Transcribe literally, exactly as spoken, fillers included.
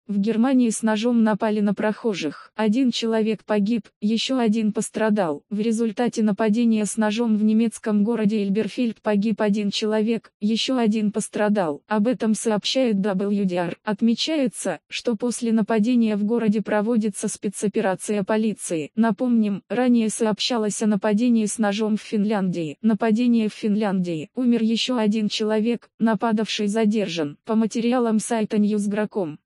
В Германии с ножом напали на прохожих. Один человек погиб, еще один пострадал. В результате нападения с ножом в немецком городе Эльберфельд погиб один человек, еще один пострадал. Об этом сообщает дабл ю ди ар. Отмечается, что после нападения в городе проводится спецоперация полиции. Напомним, ранее сообщалось о нападении с ножом в Финляндии. Нападение в Финляндии. Умер еще один человек, нападавший задержан. По материалам сайта ньюс точка гра точка ком.